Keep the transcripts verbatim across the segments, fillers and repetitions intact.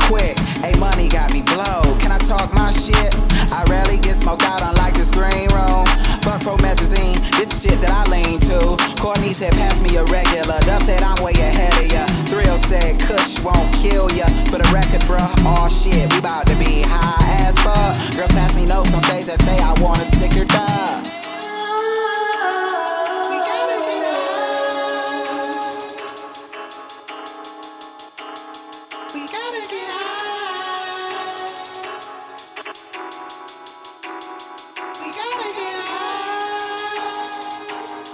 quick. Hey, money got me blowed. Can I talk my shit? I rarely get smoked out unlike this green room. Fuck promethazine, this shit that I lean to. Courtney said pass me a regular. Dub said I'm way ahead of ya. Thrill said Kush won't kill ya. For the record, bruh, all shit, we bout to be high as fuck. Girls pass me notes on stage that say I want a sicker dub. We gotta get high. We gotta get high.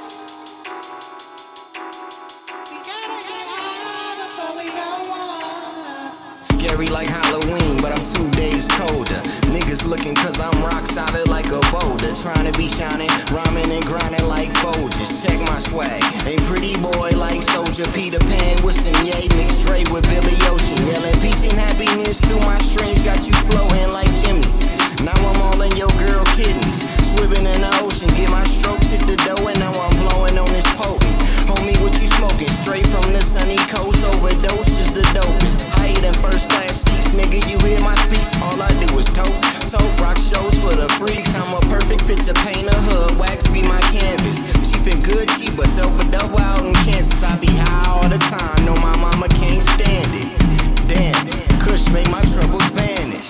We gotta get high before we go on. Scary like Halloween, but I'm two days colder. Niggas looking cause I'm rock solid like a boulder. Trying to be shining, rhyming and grinding like Folgers. Check my swag, ain't pretty boy like Soldier. Peter Pan with some yay, mixed Dre with Billy Ocean. Yelling peace and happiness through my strings, got you flowing like Jimmy. Now I'm all in your girl kidneys, swimming in the ocean. Get my strokes, hit the dough, and now I'm blowing on this potent. Homie, what you smoking? Straight from the sunny coast, overdose is the dopest. Higher than first class seats, nigga, you hear my speech? All I do is tote, tote, rock shows for the freaks. I'm a perfect picture painter, hood wax be my canvas. Chief and good, cheap, but self a double out in Kansas. I be high all the time, know my mama can't stand it. Damn, Kush make my troubles vanish.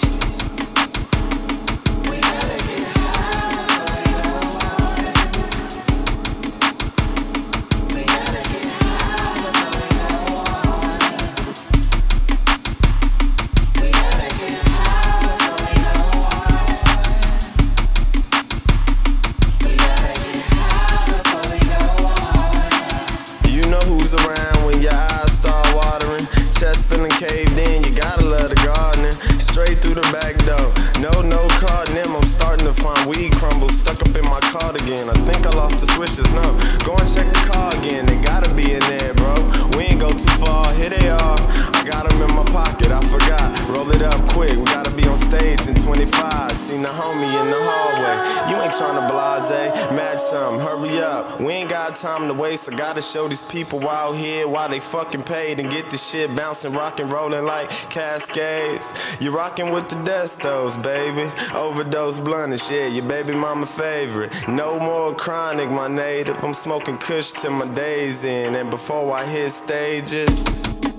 Around when your eyes start watering, chest feeling caved in, you gotta love the gardening. Straight through the back door, no, no carding them. I'm starting to find weed crumbles stuck up in my cardigan. I think I lost the switches, no. Go and check the car again, they gotta be in there, bro. We ain't go too far, here they are. I got them in my pocket, I forgot. Roll it up quick, we gotta be on stage in twenty-five. Seen the homie in the hallway. You ain't trying to blase, match something, hurry up. We ain't got time to waste, I gotta show these people out here why they fucking paid and get this shit bouncing, rockin', rolling like cascades. You rockin' with the Destos, baby. Overdose blunt and shit, your baby mama favorite. No more chronic, my native. I'm smoking Kush till my days in, and before I hit stages.